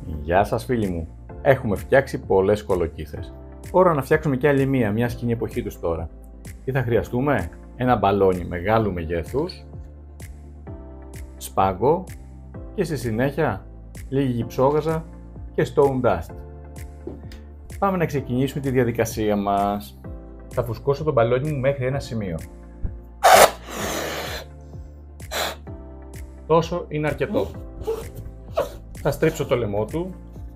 Γεια σας φίλοι μου, έχουμε φτιάξει πολλές κολοκύθες. Ώρα να φτιάξουμε κι άλλη μία, μια σκηνή εποχή τους τώρα. Τι θα χρειαστούμε? Ένα μπαλόνι μεγάλου μεγέθους, σπάγκο και στη συνέχεια λίγη γυψόγαζα και stone dust. Πάμε να ξεκινήσουμε τη διαδικασία μας. Θα φουσκώσω το μπαλόνι μου μέχρι ένα σημείο. Τόσο είναι αρκετό. Θα στρίψω το λαιμό του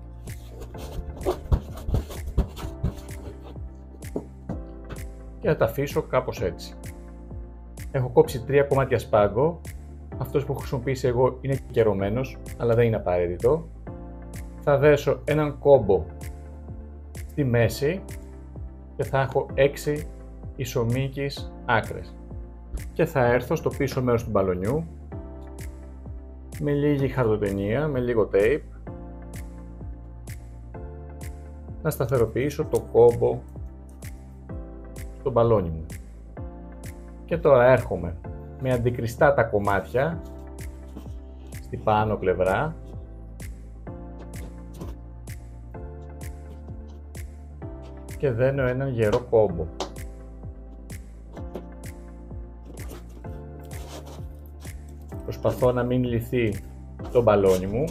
και θα τα αφήσω κάπως έτσι. Έχω κόψει 3 κομμάτια σπάγκο. Αυτός που έχω χρησιμοποιήσει εγώ είναι κερωμένος, αλλά δεν είναι απαραίτητο. Θα δέσω έναν κόμπο στη μέση και θα έχω 6 ισομοίκεις άκρες. Και θα έρθω στο πίσω μέρος του μπαλονιού με λίγη χαρτοτενία, με λίγο tape, να σταθεροποιήσω το κόμπο στο μπαλόνι μου. Και τώρα έρχομαι με αντικριστά τα κομμάτια στη πάνω πλευρά και δένω έναν γερό κόμπο. Προσπαθώ να μην λυθεί το μπαλόνι μου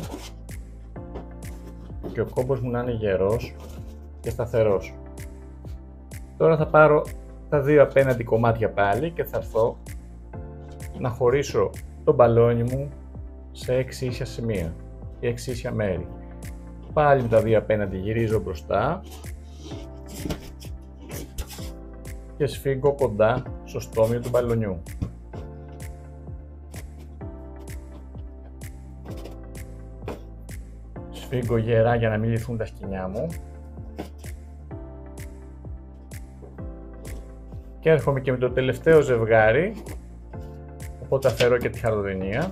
και ο κόμπος μου να είναι γερός και σταθερός. Τώρα θα πάρω τα δύο απέναντι κομμάτια πάλι και θα έρθω να χωρίσω το μπαλόνι μου σε 6 ίσια σημεία ή 6 ίσια μέρη. Πάλι με τα δύο απέναντι γυρίζω μπροστά και σφίγγω κοντά στο στόμιο του μπαλονιού. Σφίγγω γερά για να μην λυθούν τα σκοινιά μου και έρχομαι και με το τελευταίο ζευγάρι, οπότε αφαιρώ και τη χαρτοτενία,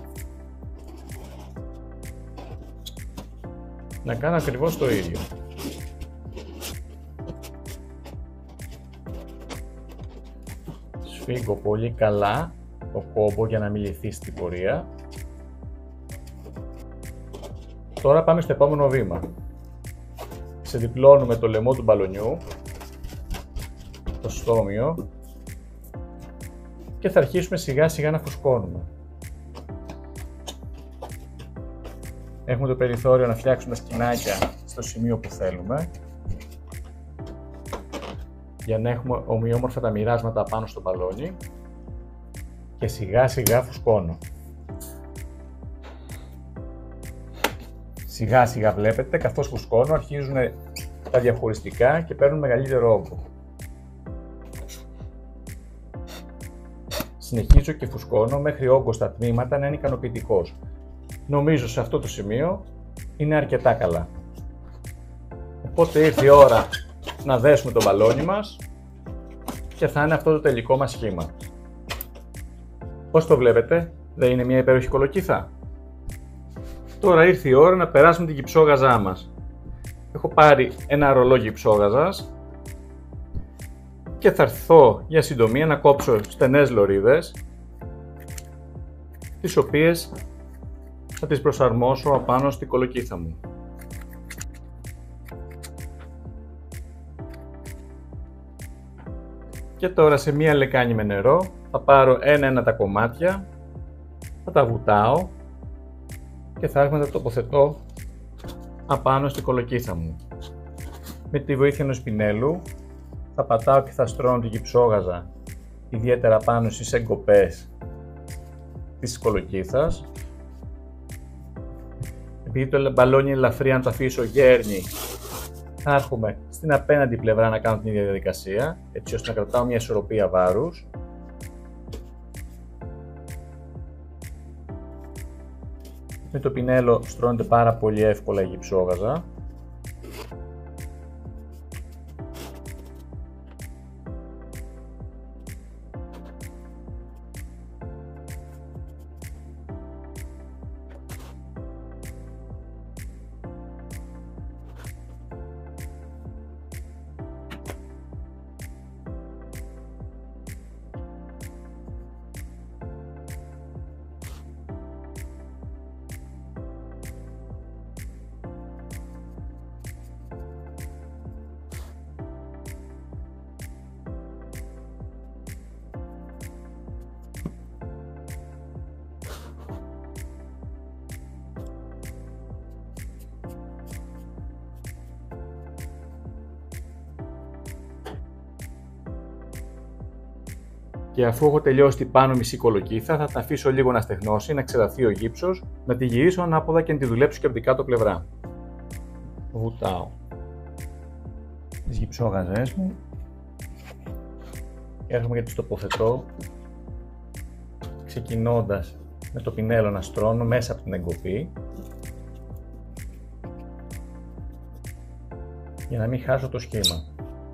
να κάνω ακριβώς το ίδιο. Σφίγγω πολύ καλά το κόμπο για να μην λυθεί στην πορεία. Τώρα πάμε στο επόμενο βήμα. Ξεδιπλώνουμε το λαιμό του μπαλονιού, το στόμιο, και θα αρχίσουμε σιγά σιγά να φουσκώνουμε. Έχουμε το περιθώριο να φτιάξουμε σκηνάκια στο σημείο που θέλουμε, για να έχουμε ομοιόμορφα τα μοιράσματα πάνω στο μπαλόνι, και σιγά σιγά φουσκώνω. Σιγά σιγά βλέπετε, καθώς φουσκώνω αρχίζουν τα διαχωριστικά και παίρνουν μεγαλύτερο όγκο. Συνεχίζω και φουσκώνω μέχρι ο όγκος στα τμήματα να είναι ικανοποιητικός. Νομίζω σε αυτό το σημείο είναι αρκετά καλά. Οπότε ήρθε η ώρα να δέσουμε το μπαλόνι μας και θα είναι αυτό το τελικό μας σχήμα. Πώς το βλέπετε, δεν είναι μια υπέροχη κολοκύθα? Τώρα ήρθε η ώρα να περάσουμε την γυψόγαζά μας. Έχω πάρει ένα ρολό γυψόγαζας και θα έρθω για συντομία να κόψω στενές λωρίδες, τις οποίες θα τις προσαρμόσω απάνω στην κολοκύθα μου. Και τώρα σε μία λεκάνη με νερό θα πάρω ένα-ένα τα κομμάτια, θα τα βουτάω και θα έρχομαι να τα τοποθετώ απάνω στην κολοκύθα μου. Με τη βοήθεια ενός πινέλου θα πατάω και θα στρώνω τη γυψόγαζα ιδιαίτερα πάνω στις εγκοπές της κολοκύθας. Επειδή το μπαλόνι είναι ελαφρύ, αν το αφήσω γέρνει, θα έρχομαι στην απέναντι πλευρά να κάνω την ίδια διαδικασία, έτσι ώστε να κρατάω μια ισορροπία βάρους. Με το πινέλο στρώνεται πάρα πολύ εύκολα η γυψόγαζα. Και αφού έχω τελειώσει την πάνω μισή κολοκύθα, θα την αφήσω λίγο να στεγνώσει, να ξεδαθεί ο γύψος, να τη γυρίσω ανάποδα και να τη δουλέψω και από την κάτω πλευρά. Βουτάω τις γυψόγαζες μου, έρχομαι και τις τοποθετώ, ξεκινώντας με το πινέλο να στρώνω μέσα από την εγκοπή, για να μην χάσω το σχήμα.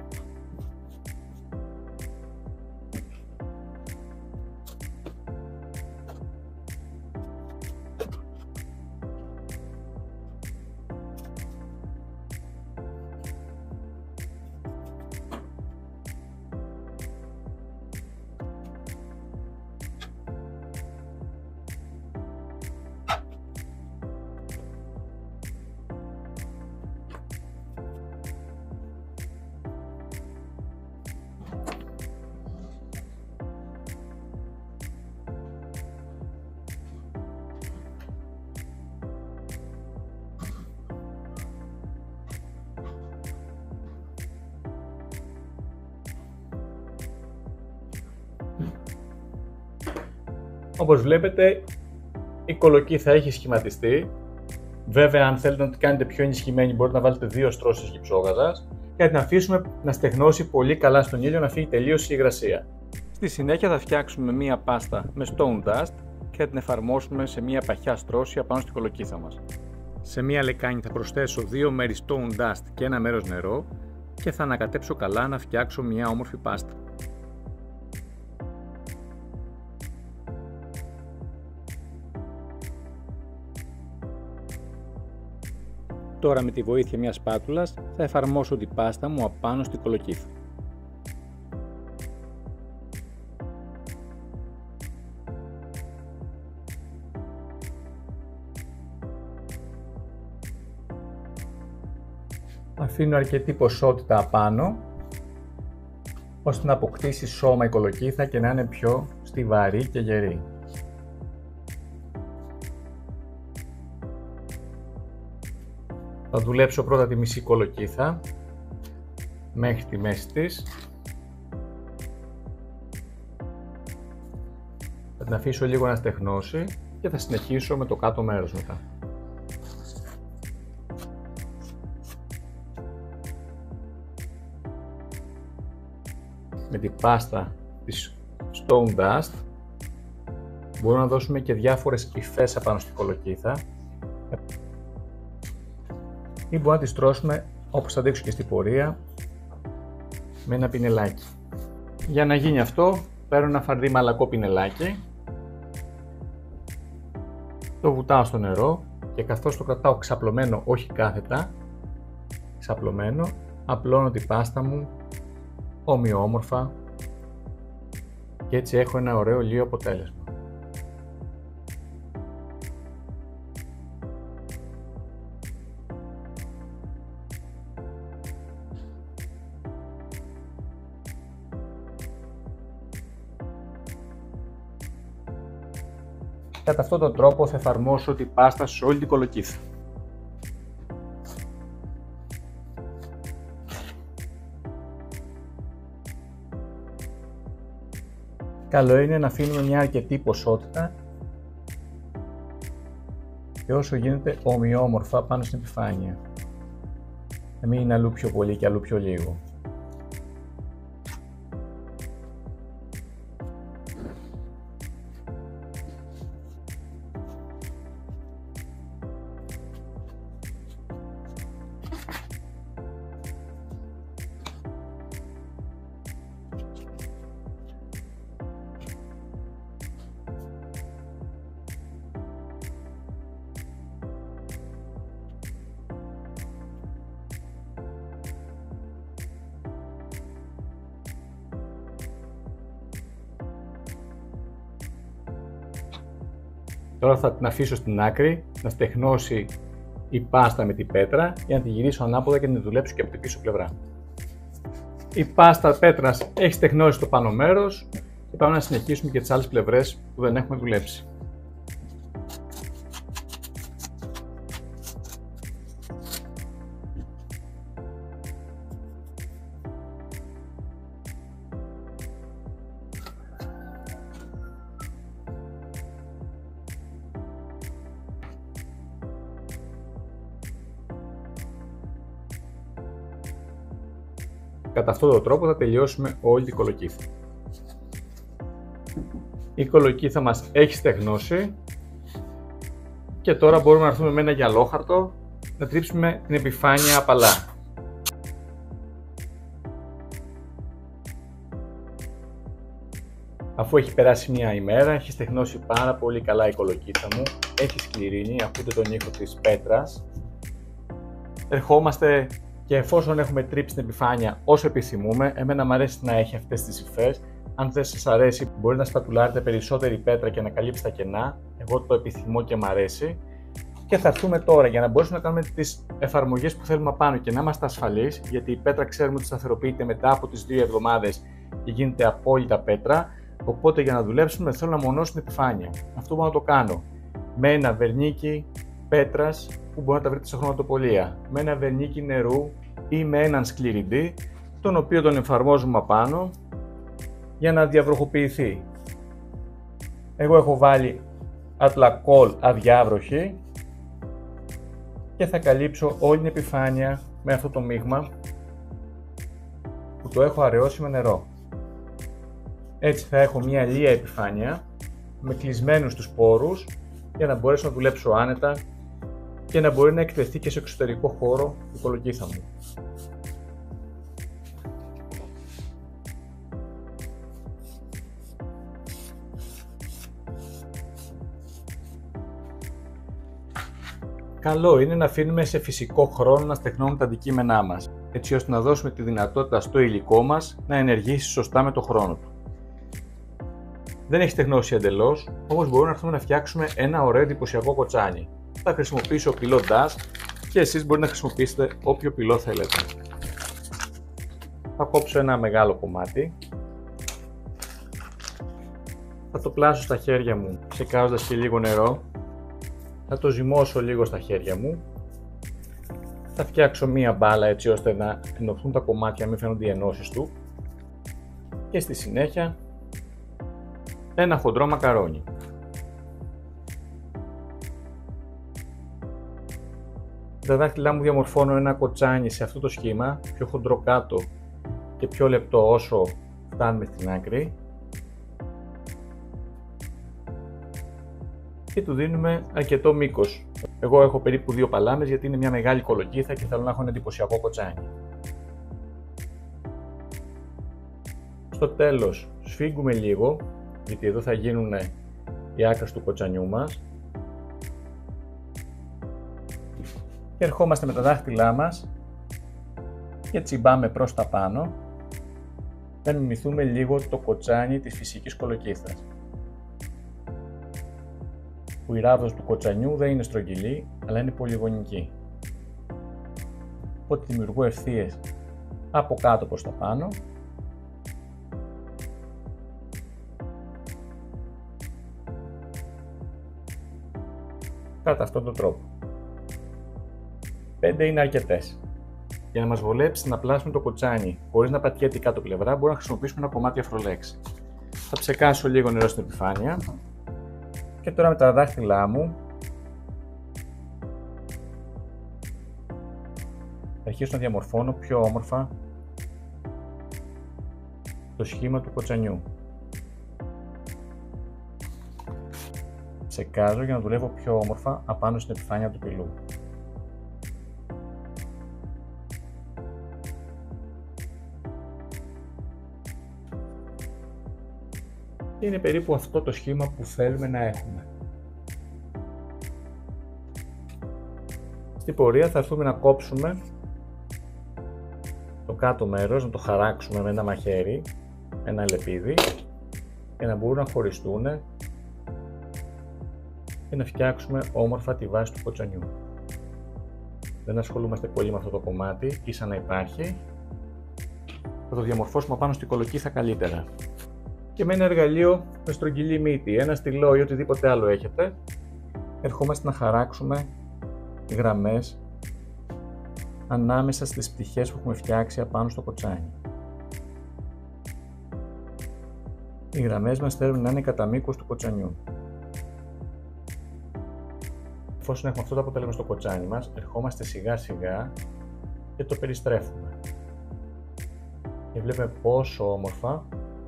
Όπως βλέπετε, η κολοκύθα έχει σχηματιστεί. Βέβαια, αν θέλετε να την κάνετε πιο ενισχυμένη, μπορείτε να βάλετε 2 στρώσεις γυψόγαζας και να την αφήσουμε να στεγνώσει πολύ καλά στον ήλιο, να φύγει τελείως η υγρασία. Στη συνέχεια θα φτιάξουμε μία πάστα με stone dust και θα την εφαρμόσουμε σε μία παχιά στρώση απάνω στην κολοκύθα μας. Σε μία λεκάνη θα προσθέσω 2 μέρη stone dust και 1 μέρος νερό και θα ανακατέψω καλά να φτιάξω μία όμορφη πάστα. Τώρα με τη βοήθεια μιας σπάτουλας θα εφαρμόσω την πάστα μου απάνω στην κολοκύθα. Αφήνω αρκετή ποσότητα απάνω, ώστε να αποκτήσει σώμα η κολοκύθα και να είναι πιο στιβαρή και γερή. Θα δουλέψω πρώτα τη μισή κολοκύθα μέχρι τη μέση της. Θα την αφήσω λίγο να στεγνώσει και θα συνεχίσω με το κάτω μέρος μετά. Με την πάστα της stone dust μπορούμε να δώσουμε και διάφορες υφές απάνω στην κολοκύθα ή μπορούμε να τη στρώσουμε, όπως θα δείξω και στην πορεία, με ένα πινελάκι. Για να γίνει αυτό, παίρνω ένα φαρδί μαλακό πινελάκι, το βουτάω στο νερό και καθώς το κρατάω ξαπλωμένο, όχι κάθετα, ξαπλωμένο, απλώνω την πάστα μου ομοιόμορφα και έτσι έχω ένα ωραίο λίο αποτέλεσμα. Κατά αυτόν τον τρόπο θα εφαρμόσω την πάστα σε όλη την κολοκύθα. Καλό είναι να αφήνουμε μια αρκετή ποσότητα και όσο γίνεται ομοιόμορφα πάνω στην επιφάνεια. Να μην είναι αλλού πιο πολύ και αλλού πιο λίγο. Τώρα θα την αφήσω στην άκρη να στεγνώσει η πάστα με την πέτρα για να τη γυρίσω ανάποδα και να τη δουλέψω και από την πίσω πλευρά. Η πάστα πέτρας έχει στεγνώσει το πάνω μέρος και πάμε να συνεχίσουμε και τις άλλες πλευρές που δεν έχουμε δουλέψει. Κατά αυτόν τον τρόπο θα τελειώσουμε όλη την κολοκύθα. Η κολοκύθα μας έχει στεγνώσει και τώρα μπορούμε να έρθουμε με ένα γυαλόχαρτο να τρίψουμε την επιφάνεια απαλά. Αφού έχει περάσει μια ημέρα, έχει στεγνώσει πάρα πολύ καλά η κολοκύθα μου, έχει σκληρύνει, ακούτε τον ήχο της πέτρας. Ερχόμαστε και εφόσον έχουμε τρίψει την επιφάνεια όσο επιθυμούμε, εμένα μου αρέσει να έχει αυτές τις υφές. Αν δεν σας αρέσει, μπορεί να σπατουλάρετε περισσότερη πέτρα και να καλύψει τα κενά. Εγώ το επιθυμώ και μου αρέσει. Και θα έρθουμε τώρα για να μπορέσουμε να κάνουμε τις εφαρμογές που θέλουμε απάνω και να είμαστε ασφαλείς, γιατί η πέτρα ξέρουμε ότι σταθεροποιείται μετά από τις 2 εβδομάδες και γίνεται απόλυτα πέτρα. Οπότε για να δουλέψουμε θέλω να μονώσω την επιφάνεια. Αυτό μπορώ να το κάνω με ένα βερνίκι πέτρας που μπορεί να τα βρείτε σε χρωματοπωλεία, με ένα βερνίκι νερού ή με έναν σκληρητή, τον οποίο τον εφαρμόζουμε απάνω για να διαβροχοποιηθεί. Εγώ έχω βάλει ατλακόλ αδιάβροχη και θα καλύψω όλη την επιφάνεια με αυτό το μείγμα που το έχω αραιώσει με νερό. Έτσι θα έχω μια λία επιφάνεια με κλεισμένους τους πόρους για να μπορέσω να δουλέψω άνετα και να μπορεί να εκτεθεί και σε εξωτερικό χώρο η κολοκύθα μου. Καλό είναι να αφήνουμε σε φυσικό χρόνο να στεγνώνουν τα αντικείμενά μας, έτσι ώστε να δώσουμε τη δυνατότητα στο υλικό μας να ενεργήσει σωστά με το χρόνο του. Δεν έχει στεγνώσει εντελώς, όμως μπορούμε να έρθουμε να φτιάξουμε ένα ωραίο εντυπωσιακό κοτσάνι. Θα χρησιμοποιήσω πυλό DAS και εσείς μπορείτε να χρησιμοποιήσετε όποιο πυλό θέλετε. Θα κόψω ένα μεγάλο κομμάτι. Θα το πλάσω στα χέρια μου, ψεκάζοντας και λίγο νερό. Θα το ζυμώσω λίγο στα χέρια μου. Θα φτιάξω μία μπάλα έτσι ώστε να ενωθούν τα κομμάτια, να μην φαίνονται οι ενώσεις του. Και στη συνέχεια ένα χοντρό μακαρόνι. Τα δάχτυλά μου διαμορφώνω ένα κοτσάνι σε αυτό το σχήμα, πιο χοντρό κάτω και πιο λεπτό όσο φτάνουμε στην άκρη. Και του δίνουμε αρκετό μήκος. Εγώ έχω περίπου 2 παλάμες γιατί είναι μια μεγάλη κολοκύθα και θέλω να έχω ένα εντυπωσιακό κοτσάνι. Στο τέλος σφίγγουμε λίγο, γιατί εδώ θα γίνουν οι άκρες του κοτσανιού μας. Και ερχόμαστε με τα δάχτυλά μας και τσιμπάμε προς τα πάνω να μιμηθούμε λίγο το κοτσάνι της φυσικής κολοκύθας. Που η ράβδος του κοτσανιού δεν είναι στρογγυλή, αλλά είναι πολυγωνική. Οπότε δημιουργώ ευθείες από κάτω προς τα πάνω. Κατά αυτόν τον τρόπο. 5 είναι αρκετές. Για να μας βολέψει να πλάσουμε το κοτσάνι χωρίς να πατιέται η κάτω πλευρά, μπορούμε να χρησιμοποιήσουμε ένα κομμάτι αφρολέξη. Θα ψεκάσω λίγο νερό στην επιφάνεια. Και τώρα με τα δάχτυλά μου θα αρχίσω να διαμορφώνω πιο όμορφα το σχήμα του κοτσανιού. Ψεκάζω για να δουλεύω πιο όμορφα απάνω στην επιφάνεια του πυλού. Είναι περίπου αυτό το σχήμα που θέλουμε να έχουμε. Στην πορεία θα έρθουμε να κόψουμε το κάτω μέρος, να το χαράξουμε με ένα μαχαίρι, ένα λεπίδι, για να μπορούν να χωριστούν και να φτιάξουμε όμορφα τη βάση του κοτσανιού. Δεν ασχολούμαστε πολύ με αυτό το κομμάτι, ίσα να υπάρχει. Θα το διαμορφώσουμε πάνω στην κολοκύθα καλύτερα. Και με ένα εργαλείο με στρογγυλή μύτη, ένα στυλό ή οτιδήποτε άλλο έχετε, ερχόμαστε να χαράξουμε γραμμές ανάμεσα στις πτυχές που έχουμε φτιάξει απάνω στο κοτσάνι. Οι γραμμές μας θέλουν να είναι κατά μήκος του κοτσανιού. Εφόσον έχουμε αυτό το αποτέλεσμα στο κοτσάνι μας, ερχόμαστε σιγά σιγά και το περιστρέφουμε. Και βλέπουμε πόσο όμορφα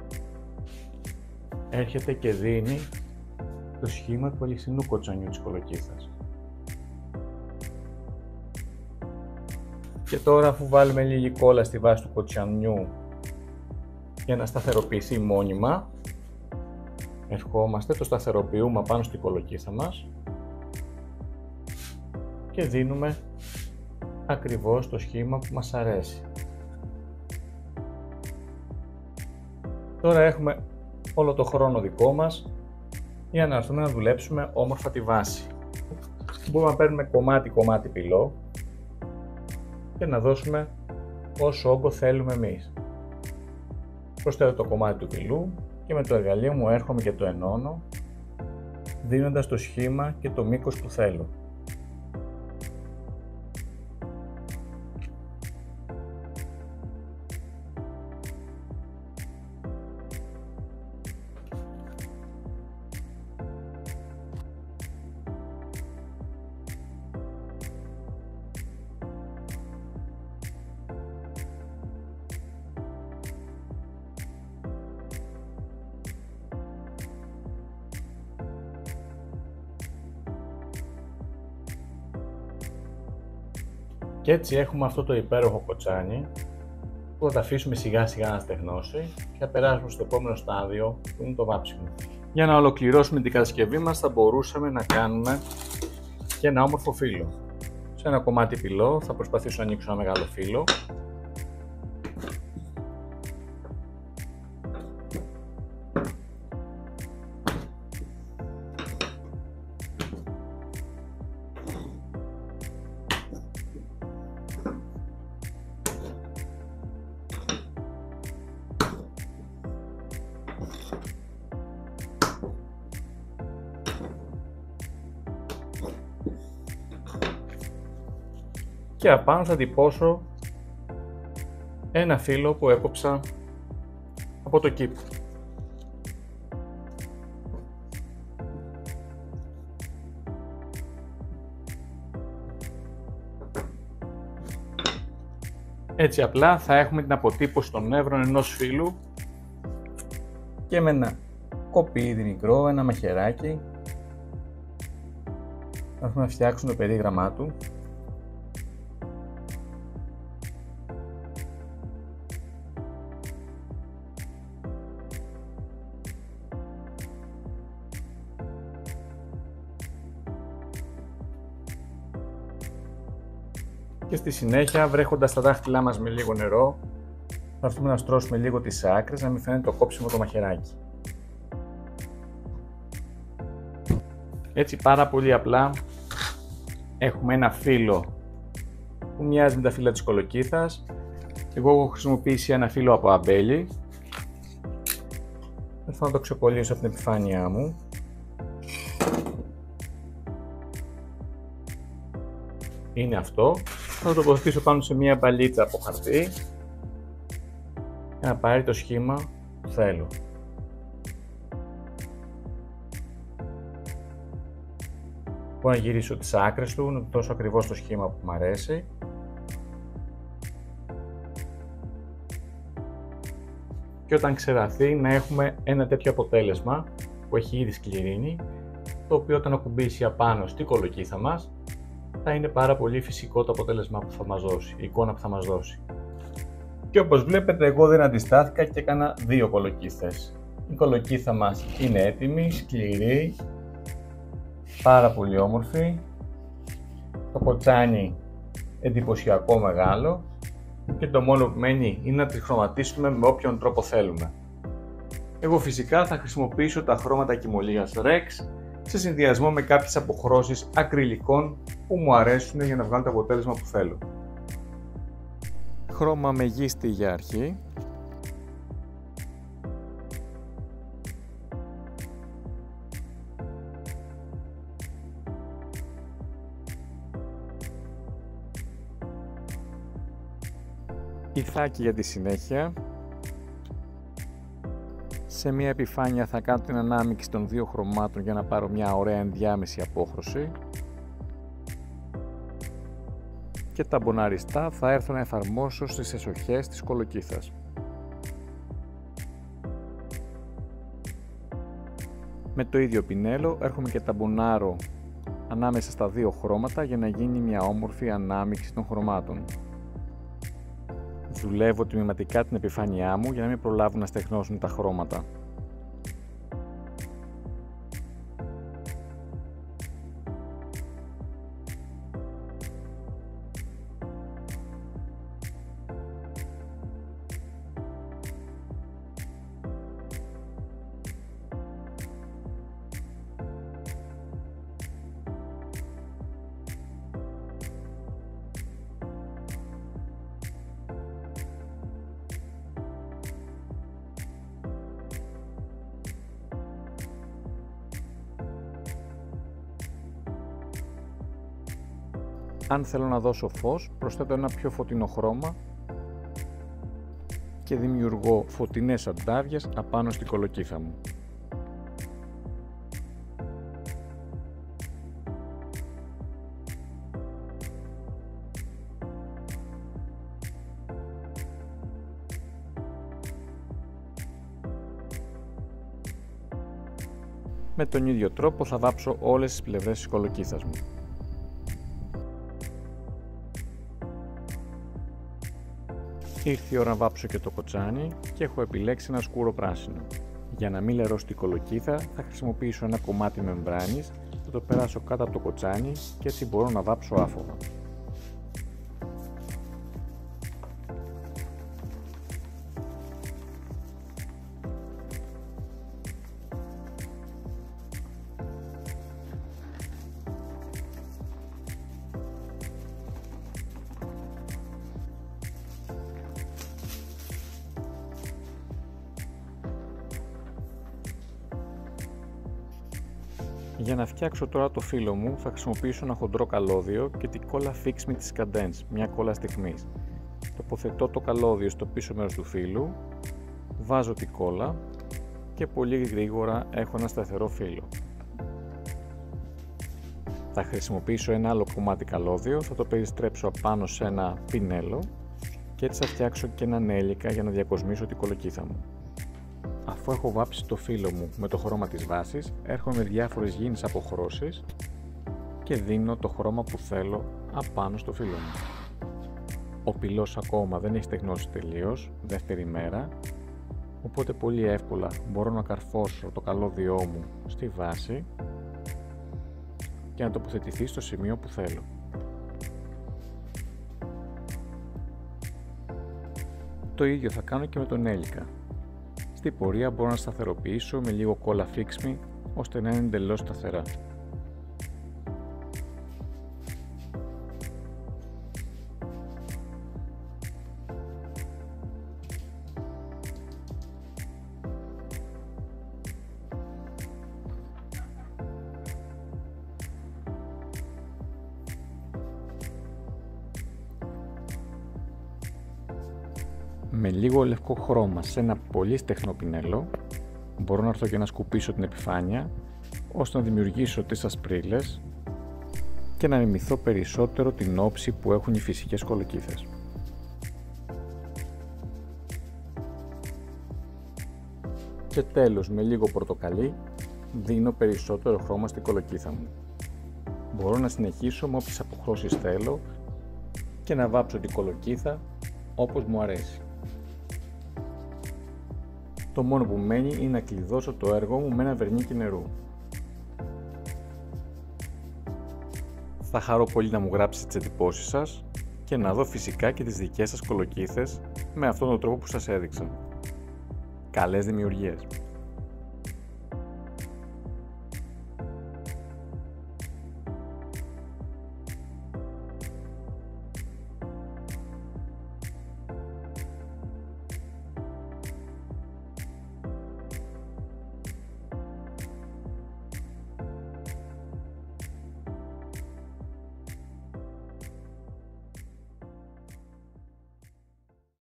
έρχεται και δίνει το σχήμα του αληθινού κοτσανιού της κολοκύθας. Και τώρα, αφού βάλουμε λίγη κόλλα στη βάση του κοτσανιού για να σταθεροποιηθεί μόνιμα, ερχόμαστε, το σταθεροποιούμε πάνω στην κολοκύθα μας και δίνουμε ακριβώς το σχήμα που μας αρέσει. Τώρα έχουμε όλο το χρόνο δικό μας για να έρθουμε να δουλέψουμε όμορφα τη βάση. Μπορούμε να παίρνουμε κομμάτι πυλό και να δώσουμε όσο όγκο θέλουμε εμείς. Προσθέτω το κομμάτι του πυλού και με το εργαλείο μου έρχομαι και το ενώνω, δίνοντας το σχήμα και το μήκος που θέλω. Και έτσι έχουμε αυτό το υπέροχο κοτσάνι που θα τα αφήσουμε σιγά σιγά να στεγνώσει και θα περάσουμε στο επόμενο στάδιο που είναι το βάψιμο. Για να ολοκληρώσουμε την κατασκευή μας θα μπορούσαμε να κάνουμε και ένα όμορφο φύλλο. Σε ένα κομμάτι πυλό θα προσπαθήσω να ανοίξω ένα μεγάλο φύλλο. Και απάνω θα τυπώσω ένα φύλλο που έκοψα από το κήπο. Έτσι απλά θα έχουμε την αποτύπωση των νεύρων ενός φύλλου και με ένα κοπίδι μικρό, ένα μαχαιράκι θα έχουμε να φτιάξουμε το περίγραμμά του. Και στη συνέχεια, βρέχοντας τα δάχτυλά μας με λίγο νερό, θα έρθουμε να στρώσουμε λίγο τις άκρες, να μην φαίνεται το κόψιμο το μαχαιράκι. Έτσι πάρα πολύ απλά έχουμε ένα φύλλο που μοιάζει με τα φύλλα της κολοκύθας. Εγώ έχω χρησιμοποιήσει ένα φύλλο από αμπέλι. Θα να το ξεκολλήσω από την επιφάνειά μου. Είναι αυτό. Θα το τοποθετήσω πάνω σε μια μπαλίτσα από χαρτί για να πάρει το σχήμα που θέλω. Μπορώ να γυρίσω τις άκρες του, να δώσω ακριβώς το σχήμα που μου αρέσει. Και όταν ξεραθεί να έχουμε ένα τέτοιο αποτέλεσμα που έχει ήδη σκληρύνει, το οποίο όταν ακουμπήσει απάνω στη κολοκύθα μας θα είναι πάρα πολύ φυσικό το αποτέλεσμα που θα μας δώσει, η εικόνα που θα μας δώσει. Και όπως βλέπετε, εγώ δεν αντιστάθηκα και έκανα δύο κολοκύθες. Η κολοκύθα μας είναι έτοιμη, σκληρή, πάρα πολύ όμορφη. Το κοτσάνι εντυπωσιακό μεγάλο και το μόνο που μένει είναι να τη χρωματίσουμε με όποιον τρόπο θέλουμε. Εγώ φυσικά θα χρησιμοποιήσω τα χρώματα κοιμωλίας Rex σε συνδυασμό με κάποιες αποχρώσεις ακριλικών που μου αρέσουν για να βγάλω το αποτέλεσμα που θέλω. Χρώμα μεγίστη για αρχή. Ηθάκι για τη συνέχεια. Σε μια επιφάνεια θα κάνω την ανάμειξη των δύο χρωμάτων για να πάρω μια ωραία ενδιάμεση απόχρωση. Και τα μποναριστά θα έρθω να εφαρμόσω στις εσοχές της κολοκύθας. Με το ίδιο πινέλο έρχομαι και ταμπονάρω ανάμεσα στα δύο χρώματα για να γίνει μια όμορφη ανάμειξη των χρωμάτων. Δουλεύω τμηματικά την επιφάνειά μου για να μην προλάβουν να στεγνώσουν τα χρώματα. Αν θέλω να δώσω φως, προσθέτω ένα πιο φωτεινό χρώμα και δημιουργώ φωτεινές αντάβιες απάνω στην κολοκύθα μου. Με τον ίδιο τρόπο θα βάψω όλες τις πλευρές της κολοκύθας μου. Ήρθε η ώρα να βάψω και το κοτσάνι και έχω επιλέξει ένα σκούρο πράσινο. Για να μην λερώσει την κολοκύθα θα χρησιμοποιήσω ένα κομμάτι μεμβράνης, θα το περάσω κάτω από το κοτσάνι και έτσι μπορώ να βάψω άφοβα. Για να φτιάξω τώρα το φύλλο μου θα χρησιμοποιήσω ένα χοντρό καλώδιο και την κόλλα Fix Me της Cadence, μια κόλλα στιγμής. Τοποθετώ το καλώδιο στο πίσω μέρος του φύλλου, βάζω την κόλλα και πολύ γρήγορα έχω ένα σταθερό φύλλο. Θα χρησιμοποιήσω ένα άλλο κομμάτι καλώδιο, θα το περιστρέψω απάνω σε ένα πινέλο και έτσι θα φτιάξω και ένα νέλικα για να διακοσμήσω την κολοκύθα μου. Αφού έχω βάψει το φύλλο μου με το χρώμα της βάσης, έρχομαι με διάφορες γήινες αποχρώσεις και δίνω το χρώμα που θέλω απάνω στο φύλλο μου. Ο πυλός ακόμα δεν έχει στεγνώσει τελείως, δεύτερη μέρα, οπότε πολύ εύκολα μπορώ να καρφώσω το καλώδιό μου στη βάση και να τοποθετηθεί στο σημείο που θέλω. Το ίδιο θα κάνω και με τον νέλικα. Στην πορεία μπορώ να σταθεροποιήσω με λίγο κόλλα Fix Me ώστε να είναι εντελώς σταθερά. Με λίγο λευκό χρώμα σε ένα πολύ στεγνό πινέλο μπορώ να έρθω και να σκουπίσω την επιφάνεια ώστε να δημιουργήσω τις ασπρίλες και να μιμηθώ περισσότερο την όψη που έχουν οι φυσικές κολοκύθες. Και τέλος, με λίγο πορτοκαλί δίνω περισσότερο χρώμα στην κολοκύθα μου. Μπορώ να συνεχίσω με όποιες αποχρώσεις θέλω και να βάψω την κολοκύθα όπως μου αρέσει. Το μόνο που μένει είναι να κλειδώσω το έργο μου με ένα βερνίκι νερού. Θα χαρώ πολύ να μου γράψετε τις εντυπώσεις σας και να δω φυσικά και τις δικές σας κολοκύθες με αυτόν τον τρόπο που σας έδειξα. Καλές δημιουργίες!